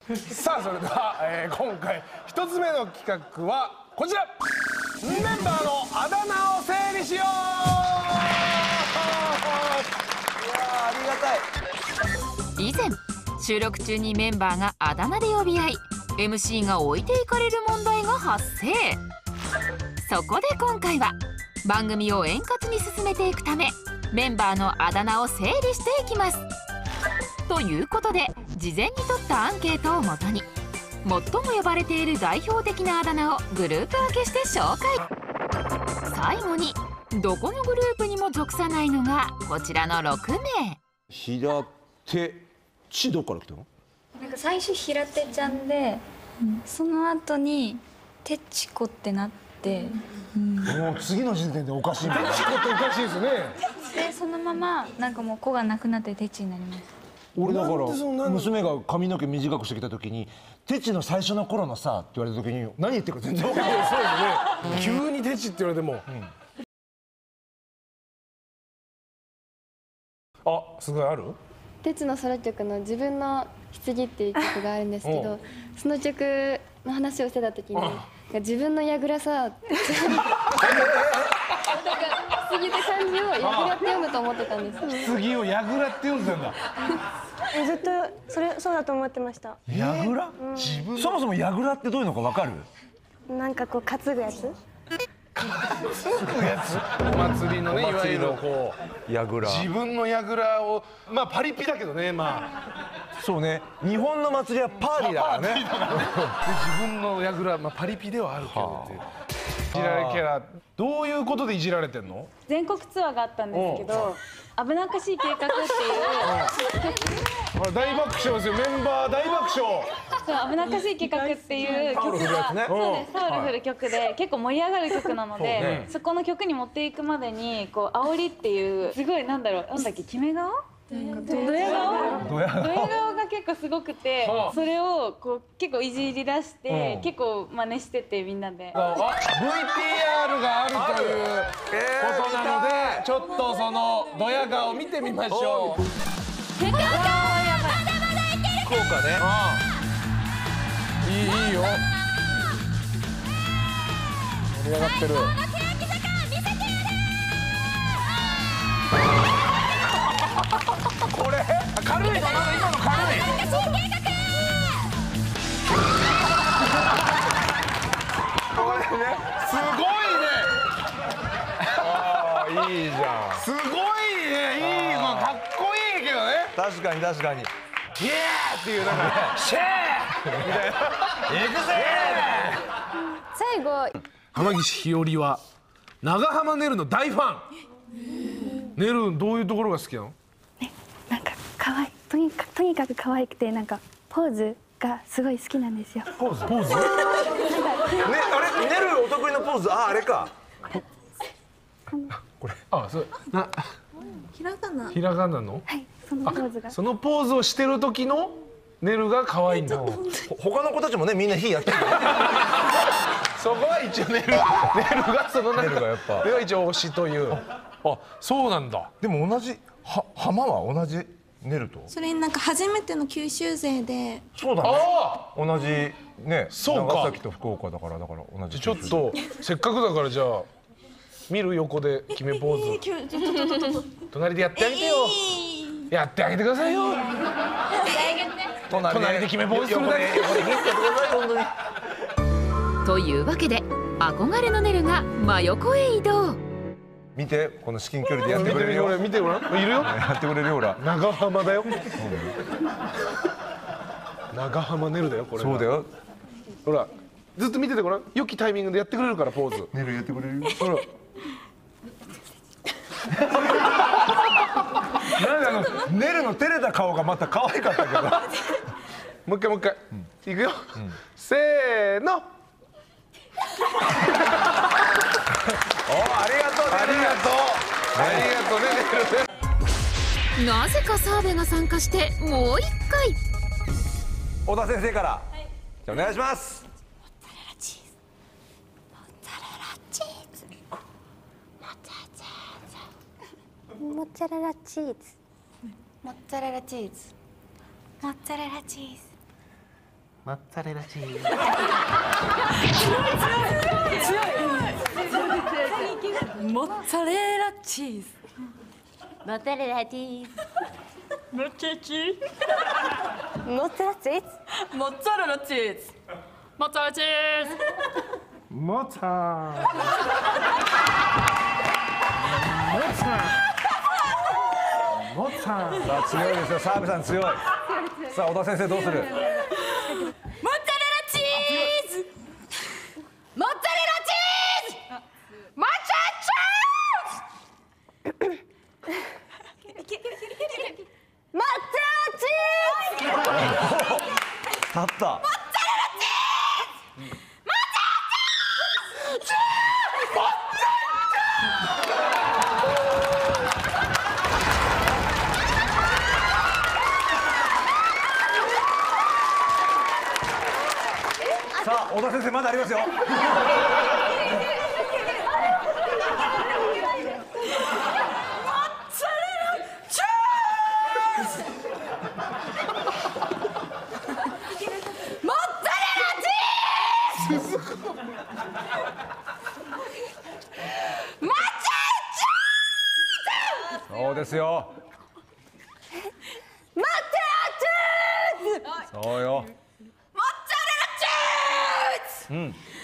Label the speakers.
Speaker 1: さあそれでは、今回一つ目の企画はこちら、メンバーのあだ名を整理しよう。い
Speaker 2: やありがたい。
Speaker 3: 以前収録中にメンバーがあだ名で呼び合い MC が置いていかれる問題が発生。そこで今回は番組を円滑に進めていくためメンバーのあだ名を整理していきます。ということで事前に取ったアンケートをもとに最も呼ばれている代表的なあだ名をグループ分けして紹介。最後にどこのグループにも属さないのがこちらの6名。
Speaker 2: 平手ちどっから来たの？
Speaker 4: なんか最初平手ちゃんで、その後にてちこってなって、
Speaker 5: もう次の時点でおかしいもんね。
Speaker 1: チコっておかしいですね。
Speaker 4: でそのままなんかもう子がなくなっててちになります。
Speaker 5: 俺だから
Speaker 1: なんでそんなの
Speaker 5: 娘が髪の毛短くしてきた時に「テチの最初の頃のさ」って言われた時に何言ってるか全然分かんない。
Speaker 1: そうですね。急にテチって言われても、あ、すごいある？
Speaker 6: 鉄のソロ曲の自分の棺っていう曲があるんですけど、その曲の話をしてた時に自分のやぐらさなんか棺って漢字をやぐらって読むと思ってたんです。
Speaker 1: 次をやぐらって読んでたんだ。
Speaker 7: ずっとそうだと思ってました。
Speaker 5: やぐら？そもそもやぐらってどういうのか分かる？
Speaker 7: なんかこう担ぐやつ。
Speaker 1: お祭りのね、いわゆるこう
Speaker 5: やぐら。
Speaker 1: 自分のやぐらを、まあパリピだけどね、まあ
Speaker 5: そうね。日本の祭りはパーティーだからね。
Speaker 1: で自分のやぐら、まあパリピではあるけどっていう。いじられキャラ、どういうことでいじられてんの？
Speaker 8: 全国ツアーがあったんですけど、危なっかしい計画っていう
Speaker 1: 大爆笑ですよ、メンバー大爆笑。
Speaker 8: そう危なっかしい計画っていう曲が、そうです、タオル振る曲で結構盛り上がる曲なので、そこの曲に持っていくまでにこう煽りっていうすごいなんだろう、なんだっけ、決め顔？ドヤ顔が結構すごくて、それをこう結構いじり出して結構真似しててみんなで。
Speaker 1: VTR があるということなので、ちょっとそのドヤ顔見てみましょう。
Speaker 3: 福岡
Speaker 2: 福岡ね。
Speaker 1: いいよ。盛り上がってる。これ軽いの、今の軽い。これね、すごいね。ああ、いいじゃん。すごいね、いいの、かっこいいけどね。
Speaker 5: 確かに確かに。
Speaker 1: イエーっていう、なんかシェーみたいな。エグゼ
Speaker 6: 最後
Speaker 1: 浜岸ひよりは長濱ねるの大ファン。ねる、どういうところが好きなの？
Speaker 7: なんか可愛い、とにかく可愛くて、なんかポーズがすごい好きなんですよ。
Speaker 1: ポーズ？
Speaker 5: ね、あれ、ねるお得意のポーズ、あれか。
Speaker 1: これ、あ、そう、
Speaker 4: ひらがな。
Speaker 1: ひらがなの？
Speaker 7: はい、そのポーズが。
Speaker 1: そのポーズをしてる時のねるが可愛いんだ。
Speaker 5: 他の子たちもね、みんな火やってる。
Speaker 1: そこは一応ねるがその中では一応推しという。あ、そうなんだ。
Speaker 5: でも同じ浜は同じねると。
Speaker 4: それになんか初めての九州勢で。
Speaker 5: そうだね。
Speaker 1: あ
Speaker 5: 同じね、
Speaker 1: そうか
Speaker 5: 長崎と福岡だから同じ。
Speaker 1: ちょっとせっかくだからじゃあ見る、横で決めポーズ。隣でやってあげてよ。やってあげてくださいよ。隣で決めポーズするだけ。
Speaker 3: というわけで憧れのねるが真横へ移動。
Speaker 5: 見て、この至近距離でやって
Speaker 1: 見てみ、
Speaker 5: くれるよ。
Speaker 1: 俺見てごらん。いるよ。
Speaker 5: やってくれるよ、ほら。
Speaker 1: 長浜だよ。長浜ねるだよ、これ。
Speaker 5: そうだよ。
Speaker 1: ほら、ずっと見ててごらん。良きタイミングでやってくれるから、ポーズ。
Speaker 5: ねるやってくれるよ。
Speaker 1: ほら。
Speaker 5: なんでねるの照れた顔がまた可愛かったけど。
Speaker 1: もう一回。いくよ。せーの。
Speaker 5: お、ありがとう。
Speaker 1: ありがとうね、ねるね。
Speaker 3: なぜか澤部が参加してもう一回。
Speaker 5: 小田先生から。じゃあお願いします。
Speaker 7: モッツァレラチーズ。
Speaker 4: モッツァレラチーズ。モッツァレラチーズ。
Speaker 1: モッツァレラチーズ。
Speaker 9: モッツァレラチーズ。
Speaker 10: モッツァレラチーズ。
Speaker 9: モッツァレラチーズ。
Speaker 10: モッツァレラチーズ。
Speaker 9: モッツァレラチーズ。モッツァレラチーズ。
Speaker 1: モッツァ。モッツァ。
Speaker 2: さあ強いですよ、澤部さん強い。さあ小田先生どうする？
Speaker 9: モッツァレラチーズ。モッツァレラチーズ。モッツァレラ
Speaker 2: 立った。さあ小田先生まだありますよ。そうですよ。
Speaker 10: モッツァレラチーズ。
Speaker 2: そうよ。
Speaker 9: モッツァレラチーズ。